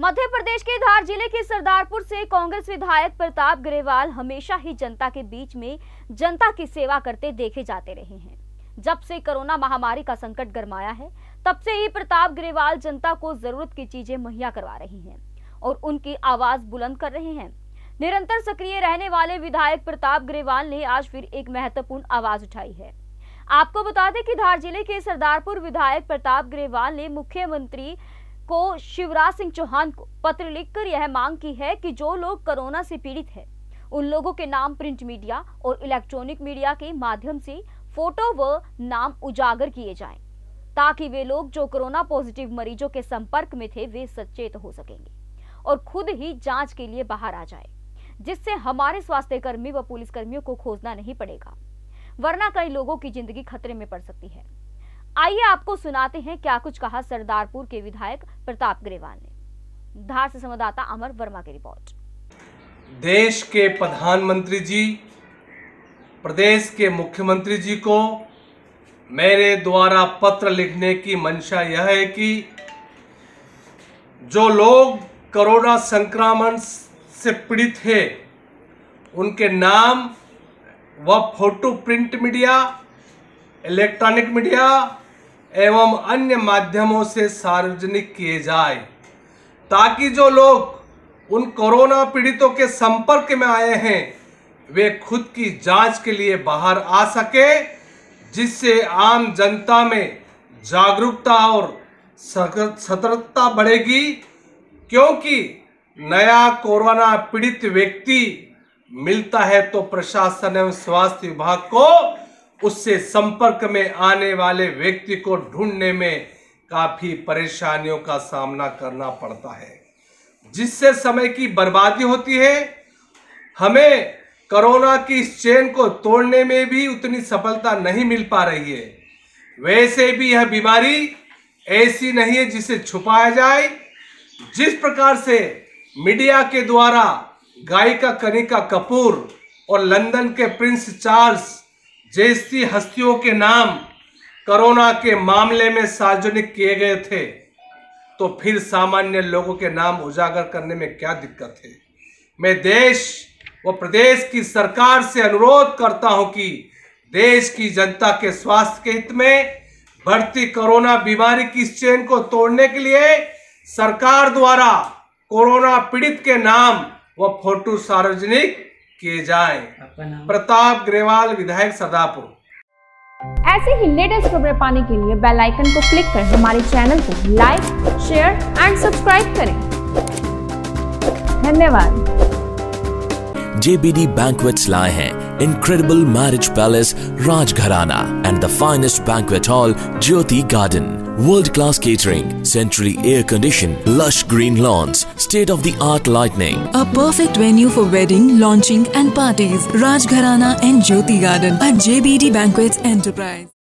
मध्य प्रदेश के धार जिले के सरदारपुर से कांग्रेस विधायक प्रताप ग्रेवाल हमेशा ही जनता के बीच में जनता की सेवा करते देखे जाते रहे हैं। जब से कोरोना महामारी का संकट गरमाया है, तब से ही प्रताप ग्रेवाल जनता को जरूरत की चीजें मुहैया करवा रहे हैं और उनकी आवाज बुलंद कर रहे हैं। निरंतर सक्रिय रहने वाले विधायक प्रताप ग्रेवाल ने आज फिर एक महत्वपूर्ण आवाज उठाई है। आपको बता दें कि धार जिले के सरदारपुर विधायक प्रताप ग्रेवाल ने मुख्यमंत्री को शिवराज सिंह चौहान को पत्र लिखकर यह मांग की है कि जो लोग कोरोना से पीड़ित हैं, उन लोगों के नाम प्रिंट मीडिया और इलेक्ट्रॉनिक मीडिया के माध्यम से फोटो व नाम उजागर किए जाएं, ताकि वे लोग जो कोरोना पॉजिटिव मरीजों के संपर्क में थे वे सचेत हो सकेंगे और खुद ही जांच के लिए बाहर आ जाए, जिससे हमारे स्वास्थ्य कर्मी व पुलिस कर्मियों को खोजना नहीं पड़ेगा, वरना कई लोगों की जिंदगी खतरे में पड़ सकती है। आइए आपको सुनाते हैं क्या कुछ कहा सरदारपुर के विधायक प्रताप ग्रेवाल ने। धार से संवाददाता अमर वर्मा की रिपोर्ट। देश के प्रधानमंत्री जी, प्रदेश के मुख्यमंत्री जी को मेरे द्वारा पत्र लिखने की मंशा यह है कि जो लोग कोरोना संक्रमण से पीड़ित हैं, उनके नाम व photo print media, electronic media एवं अन्य माध्यमों से सार्वजनिक किए जाए, ताकि जो लोग उन कोरोना पीड़ितों के संपर्क में आए हैं वे खुद की जांच के लिए बाहर आ सके, जिससे आम जनता में जागरूकता और सतर्कता बढ़ेगी। क्योंकि नया कोरोना पीड़ित व्यक्ति मिलता है तो प्रशासन एवं स्वास्थ्य विभाग को उससे संपर्क में आने वाले व्यक्ति को ढूंढने में काफी परेशानियों का सामना करना पड़ता है, जिससे समय की बर्बादी होती है। हमें कोरोना की इस चेन को तोड़ने में भी उतनी सफलता नहीं मिल पा रही है। वैसे भी यह बीमारी ऐसी नहीं है जिसे छुपाया जाए। जिस प्रकार से मीडिया के द्वारा गायिका कनिका कपूर और लंदन के प्रिंस चार्ल्स जैसी हस्तियों के नाम कोरोना के मामले में सार्वजनिक किए गए थे, तो फिर सामान्य लोगों के नाम उजागर करने में क्या दिक्कत है। मैं देश व प्रदेश की सरकार से अनुरोध करता हूं कि देश की जनता के स्वास्थ्य के हित में बढ़ती कोरोना बीमारी की इस चेन को तोड़ने के लिए सरकार द्वारा कोरोना पीड़ित के नाम व फोटो सार्वजनिक किए जाएं। प्रताप ग्रेवाल, विधायक सरदारपुर। ऐसे ही लेटेस्ट खबरें पाने के लिए बेल आइकन को क्लिक कर हमारे चैनल को लाइक, शेयर एंड सब्सक्राइब करें। धन्यवाद। JBD Banquets लाए हैं Incredible Marriage Palace Rajgharana and the finest banquet hall Jyoti Garden. World-class catering, centrally air-conditioned, lush green lawns, state-of-the-art lighting. A perfect venue for wedding, launching and parties. Rajgharana and Jyoti Garden at JBD Banquets Enterprise.